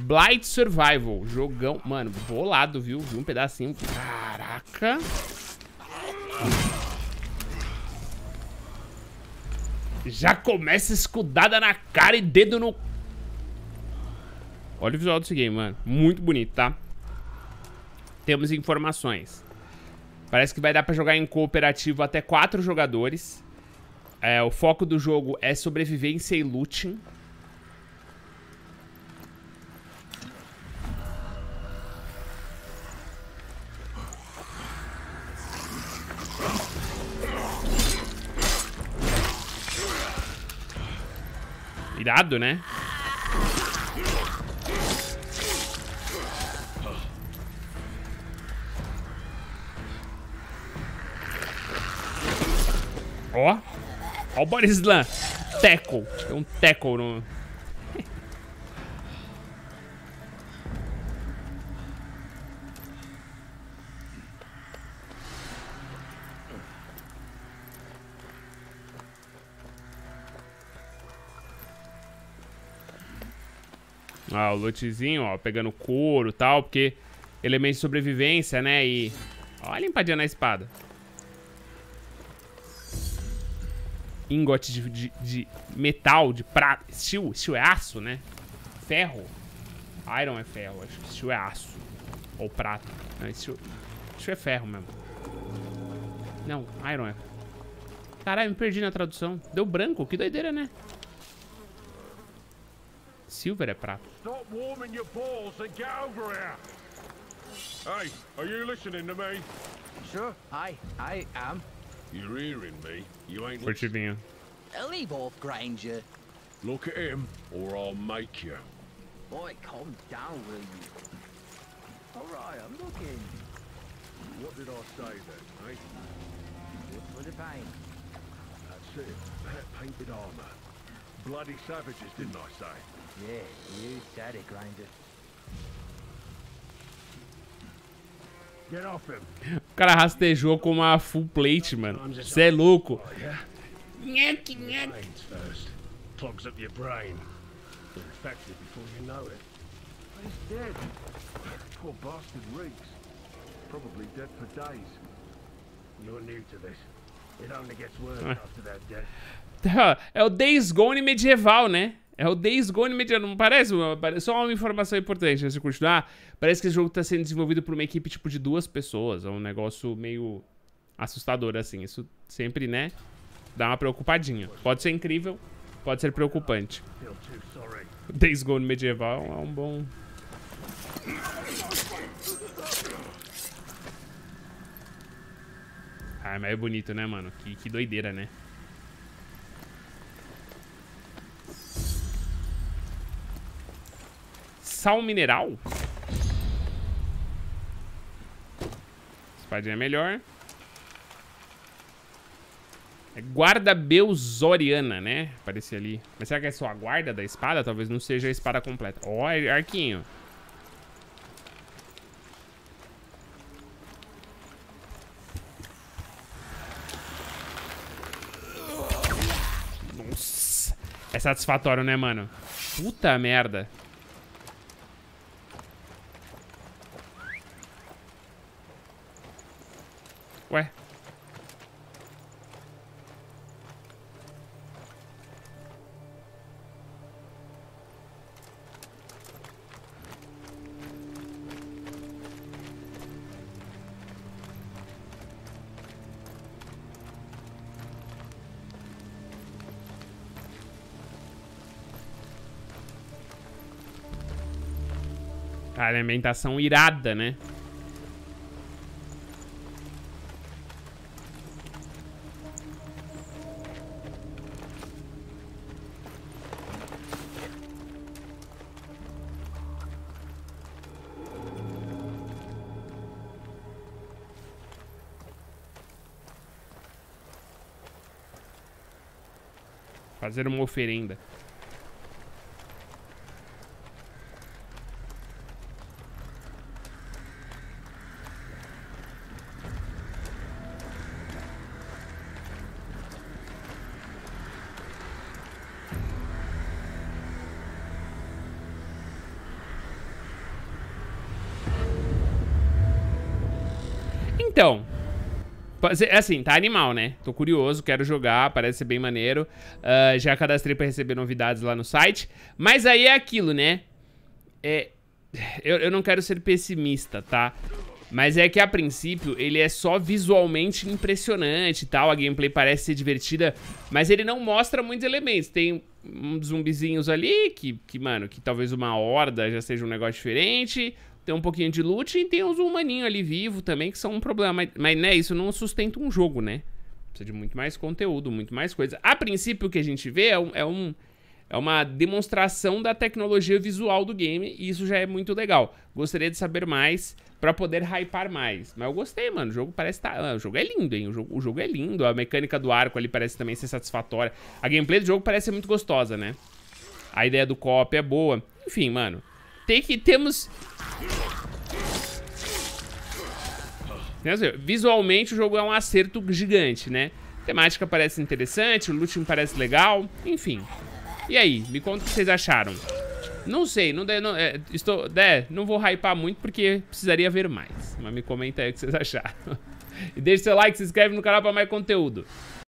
Blight Survival. Jogão. Mano, bolado, viu? Vi um pedacinho. Caraca. Já começa escudada na cara e dedo no... Olha o visual desse game, mano. Muito bonito, tá? Temos informações. Parece que vai dar pra jogar em cooperativo até 4 jogadores. O foco do jogo é sobrevivência e looting. Irado, né? Ó. Ó o body slam. Tackle. Tem um tackle no... Ó, o lootzinho, ó, pegando couro e tal, porque elemento de sobrevivência, né, e... Ó a limpadinha na espada. Ingote de metal, de prata. Steel é aço, né? Ferro. Iron é ferro, acho que steel é aço. Ou prata. Não, steel é ferro mesmo. Não, iron é... Caralho, me perdi na tradução. Deu branco, que doideira, né? Silver é prata. Stop warming your balls and get over here. Hey, are you listening to me? Sure, I am. You're hearing me. You ain't listening. Furtivinho. Leave off, Granger. Look at him, or I'll make you. Boy, calm down, will you? Alright, I'm looking. What did I say then, eh? Good for the pain. That's it. That painted armor. Bloody savages, didn't I say? Yeah, you said it, Granger. Get off him. O cara rastejou com uma full plate, mano. Você é louco. Nhaque, nhaque. Brains first. Clogs up your brain. You're infected before you know it. He's dead. Poor bastard reeks. Probably dead for days. You're new to this. It only gets worse after they're dead. É o Days Gone medieval, né? É o Days Gone medieval. Não parece? Só uma informação importante antes de continuar. Parece que esse jogo tá sendo desenvolvido por uma equipe tipo de 2 pessoas. É um negócio meio assustador, assim. Isso sempre, né? Dá uma preocupadinha. Pode ser incrível, pode ser preocupante. Feel too sorry. Days Gone medieval é um bom... Ah, mas é bonito, né, mano? Que doideira, né? Sal mineral? Espadinha é melhor. É guarda beusoriana, né? Aparecia ali. Mas será que é só a guarda da espada? Talvez não seja a espada completa. Ó, arquinho. Nossa. É satisfatório, né, mano? Puta merda. Ué. A alimentação irada, né? Fazer uma oferenda. Então, assim, tá animal, né? Tô curioso, quero jogar, parece ser bem maneiro. Já cadastrei pra receber novidades lá no site. Mas aí é aquilo, né? Eu não quero ser pessimista, tá? Mas é que, a princípio, ele é só visualmente impressionante e tal. A gameplay parece ser divertida, mas ele não mostra muitos elementos. Tem uns zumbizinhos ali, mano, que talvez uma horda já seja um negócio diferente. Tem um pouquinho de loot e tem uns humaninhos ali vivo também, que são um problema. Mas, né, isso não sustenta um jogo, né? Precisa de muito mais conteúdo, muito mais coisa. A princípio, o que a gente vê é uma demonstração da tecnologia visual do game, e isso já é muito legal. Gostaria de saber mais pra poder hypar mais. Mas eu gostei, mano. O jogo parece o jogo é lindo, hein? O jogo é lindo. A mecânica do arco ali parece também ser satisfatória. A gameplay do jogo parece ser muito gostosa, né? A ideia do co-op é boa. Enfim, mano. Temos... Visualmente o jogo é um acerto gigante, né? A temática parece interessante, o loot me parece legal. Enfim. E aí, me conta o que vocês acharam. Não sei, não vou hypar muito porque precisaria ver mais. Mas me comenta aí o que vocês acharam. E deixa seu like, se inscreve no canal pra mais conteúdo.